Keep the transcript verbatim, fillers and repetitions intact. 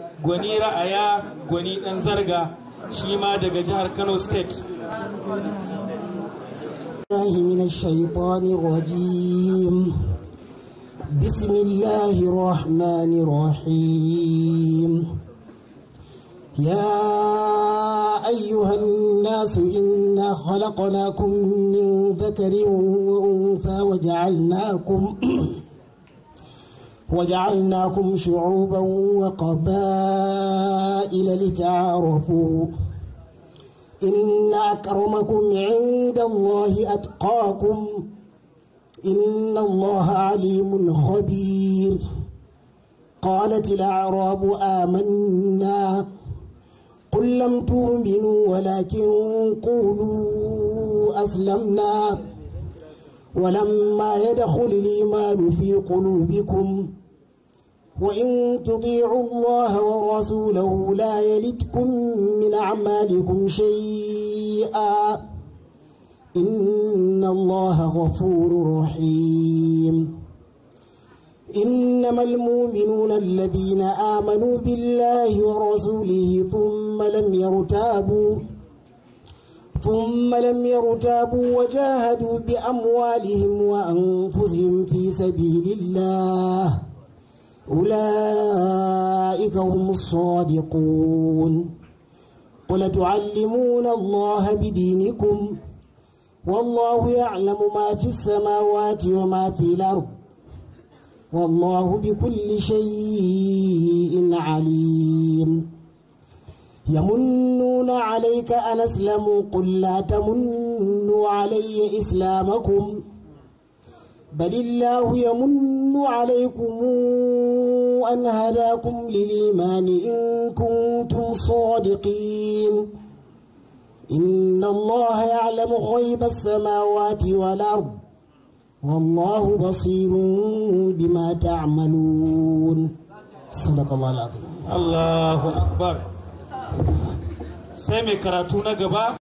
gwani ra'aya gwani dan zarga shi ma daga jihar Kano State. من الشيطان الرجيم بسم الله الرحمن الرحيم يا أيها الناس إنا خلقناكم من ذكر وأنثى وجعلناكم وجعلناكم شعوبا وقبائل لتعارفوا إن أكرمكم عند الله أتقاكم إن الله عليم خبير. قالت الأعراب آمنا قل لم تؤمنوا ولكن قولوا أسلمنا ولما يدخل الإيمان في قلوبكم وإن تطيعوا الله ورسوله لا يلتكم من أعمالكم شيئا إن الله غفور رحيم. إنما المؤمنون الذين آمنوا بالله ورسوله ثم لم يرتابوا ثم لم يرتابوا وجاهدوا بأموالهم وأنفسهم في سبيل الله أولئك هم الصادقون. قل تعلمون الله بدينكم والله يعلم ما في السماوات وما في الأرض والله بكل شيء عليم. يمنون عليك أن أسلموا قل لا تمنوا علي إسلامكم بل الله يمن عليكم أن هداكم للإيمان إن كنتم صادقين. إن الله يعلم غيب السماوات والأرض والله بصير بما تعملون. صدق الله العظيم. الله أكبر. سامي كراتونا جبا